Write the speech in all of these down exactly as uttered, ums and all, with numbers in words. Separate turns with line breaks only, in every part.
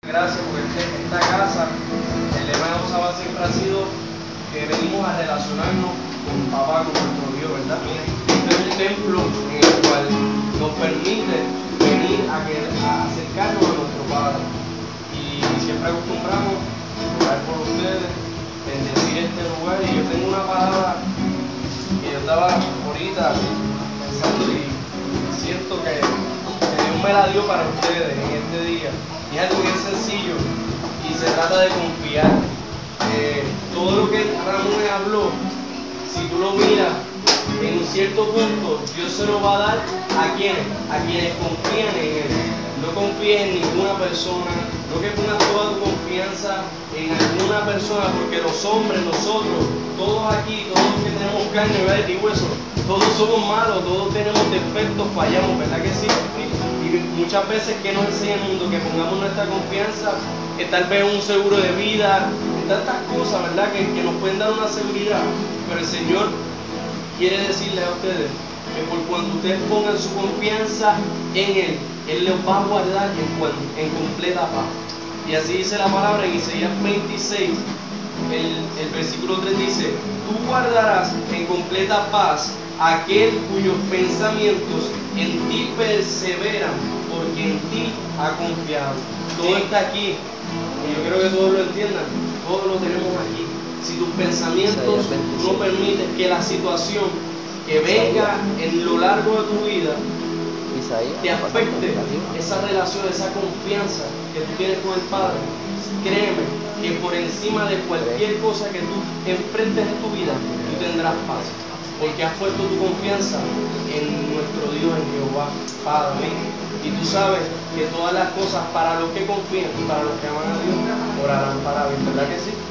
Gracias porque este, esta casa, el lema de Osaba siempre ha sido que venimos a relacionarnos con papá, con nuestro Dios, ¿verdad? Este es un templo en el cual nos permite venir a, que, a acercarnos a nuestro Padre. Y siempre acostumbramos a orar por ustedes, bendecir este lugar. Y yo tengo una palabra que yo estaba ahorita pensando y siento que, que Dios me la dio para ustedes en este día. Y es algo bien sencillo y se trata de confiar. Eh, todo lo que Ramón habló, si tú lo miras en un cierto punto, Dios se lo va a dar a quienes, a quienes confían en Él. No confíes en ninguna persona, no que pongas toda tu confianza en alguna persona, porque los hombres, nosotros, todos aquí, todos los que tenemos carne y hueso, todos somos malos, todos tenemos defectos, fallamos, ¿verdad que sí? Y muchas veces que nos enseña el mundo que pongamos nuestra confianza en tal vez un seguro de vida, en tantas cosas, ¿verdad? Que, que nos pueden dar una seguridad. Pero el Señor quiere decirle a ustedes que por cuando ustedes pongan su confianza en Él, Él les va a guardar en, en completa paz. Y así dice la palabra en Isaías veintiséis, el, el versículo tres dice: tú guardarás en completa paz aquel cuyos pensamientos en ti perseveran, porque en ti ha confiado. Todo está aquí, y yo creo que todos lo entiendan, todos lo tenemos aquí. Si tus pensamientos no permiten que la situación que venga en lo largo de tu vida te afecte esa relación, esa confianza que tú tienes con el Padre, créeme que por encima de cualquier cosa que tú enfrentes en tu vida, tú tendrás paz, porque has puesto tu confianza en nuestro Dios, en Jehová, Padre. Y tú sabes que todas las cosas para los que confían y para los que aman a Dios orarán para bien, ¿verdad que sí?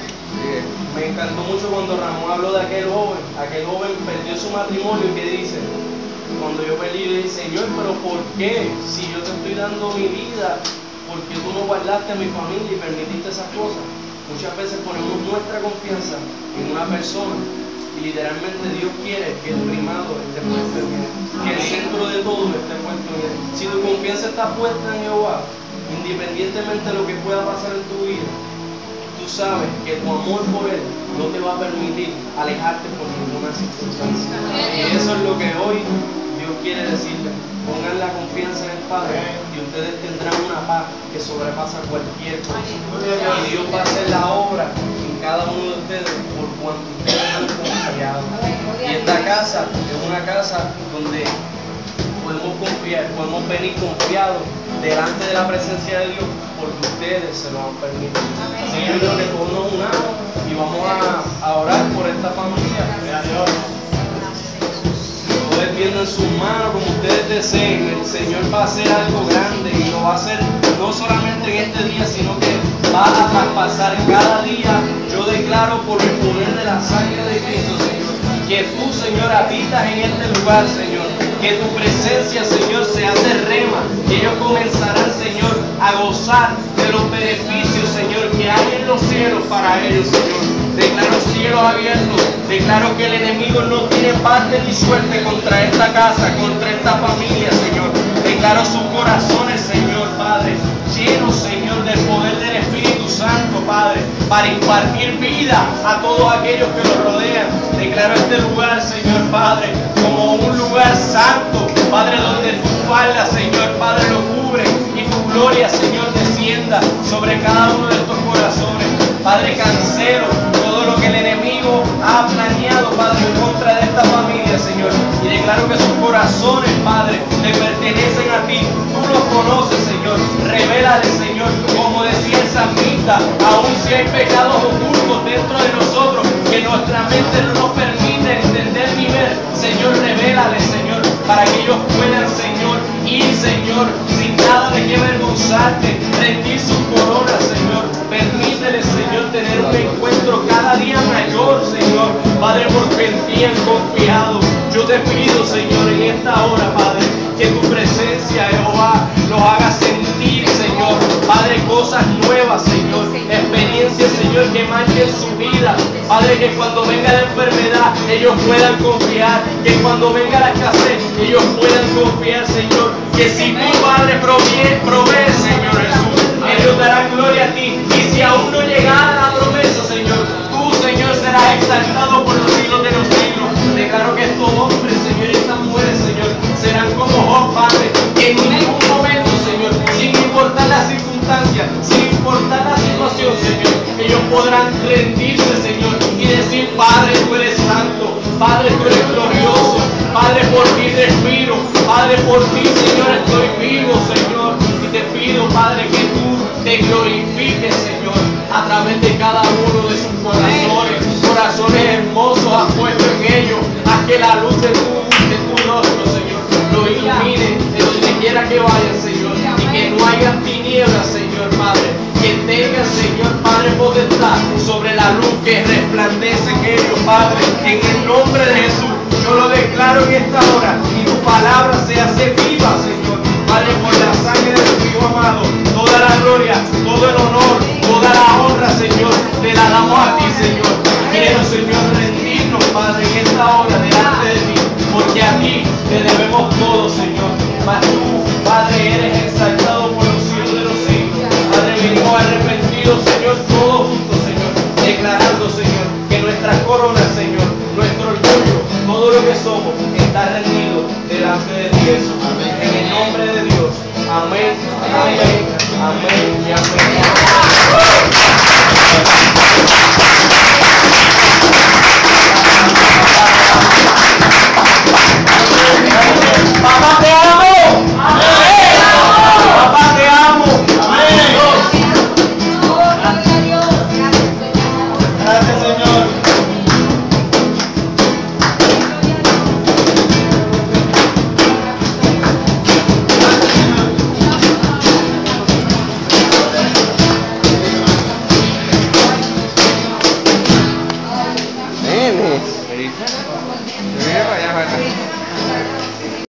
Me encantó mucho cuando Ramón habló de aquel joven, aquel joven perdió su matrimonio y que dice, cuando yo perdí, le dije, Señor, pero ¿por qué? Si yo te estoy dando mi vida, ¿por qué tú no guardaste a mi familia y permitiste esas cosas? Muchas veces ponemos nuestra confianza en una persona y literalmente Dios quiere que el primado esté puesto en Él, que el centro de todo esté puesto en Él. Si tu confianza está puesta en Jehová, independientemente de lo que pueda pasar en tu vida, tú sabes que tu amor por Él no te va a permitir alejarte por ninguna circunstancia. Y eso es lo que hoy Dios quiere decirle. Pongan la confianza en el Padre y ustedes tendrán una paz que sobrepasa cualquier cosa. Y Dios va a hacer la obra en cada uno de ustedes por cuanto ustedes han confiado. Y esta casa es una casa donde podemos confiar, podemos venir confiados delante de la presencia de Dios porque ustedes se lo han permitido. Así que yo creo que todos nos unamos y vamos a, a orar por esta familia. Ustedes tienen sus manos como ustedes deseen. El Señor va a hacer algo grande y lo va a hacer no solamente en este día, sino que va a traspasar cada día. Yo declaro por el poder de la sangre de Cristo, Señor, que tú, Señor, habitas en este lugar, Señor. Que tu presencia, Señor, se hace rema. Que ellos comenzarán, Señor, a gozar de los beneficios, Señor, que hay en los cielos para ellos, Señor. Declaro cielos abiertos. Declaro que el enemigo no tiene parte ni suerte contra esta casa, contra esta familia, Señor. Declaro sus corazones, Señor, Padre, llenos, Señor, del poder del Espíritu Santo, Padre, para impartir vida a todos aquellos que los rodean. Declaro este lugar, Señor, Padre, como un lugar santo, Padre, donde tu falda, Señor, Padre, lo cubre y tu gloria, Señor, descienda sobre cada uno de estos corazones. Padre, cancelo todo lo que el enemigo ha planeado, Padre, en contra de esta familia, Señor. Y declaro que sus corazones, Padre, le pertenecen a ti. Tú los conoces, Señor. Revélale, Señor, como decía el salmista, aun si hay pecados ocultos dentro de nosotros que nuestra mente no nos permite entender ni ver, Señor, revélale, Señor, para que ellos puedan, Señor, ir, Señor, sin nada de qué avergonzarte, rendir sus coronas, Señor. Permítele, Señor, tener un encuentro cada día mayor, Señor, Padre, porque en ti han confiado. Yo te pido, Señor, en esta hora, Padre, que tu presencia, Jehová, los haga sentir, Señor, Padre, cosas nuevas, Señor, experiencias, Señor, que marquen su vida, Padre, que cuando venga la enfermedad, ellos puedan confiar, que cuando venga la escasez, ellos puedan confiar, Señor, que si tu Padre provee, provee, Señor Jesús, ellos darán las circunstancias, sin importar la situación, Señor, ellos podrán rendirse, Señor, y decir: Padre, tú eres santo, Padre, tú eres glorioso, Padre, por ti respiro, Padre, por ti, Señor, estoy vivo, Señor. Y te pido, Padre, que tú te glorifiques, Señor, a través de cada uno de sus corazones, corazones hermosos has puesto en ellos. Haz que la luz de tu, de tu rostro, Señor, lo ilumine de donde quiera que vayan, Señor, y que no haya tinieblas, Señor, Padre, que tengan, Señor, Padre, potestad sobre la luz que resplandece en ellos, Padre, en el nombre de Jesús. Yo lo declaro en esta hora y tu palabra se hace viva, Señor, Padre, por la sangre de tu Hijo amado. Toda la gloria, todo el honor, toda la honra, Señor, te la damos a ti, Señor. Quiero, Señor, rendirnos, Padre, en esta hora delante de ti, porque a ti te debemos todo, Señor. Mas tú, Padre, eres exaltado por los siglos de los siglos. Padre, venimos arrepentidos, Señor, todos juntos, Señor, declarando, Señor, que nuestras coronas, Señor, nuestro orgullo, todo lo que somos, está rendido delante de ti, Jesús. En el nombre de Dios. Amén, amén, amén y amén. Papá, te amo. Amén. Papá, te amo. Amén. Gracias, Señor.
Nene. Mira para allá, para acá.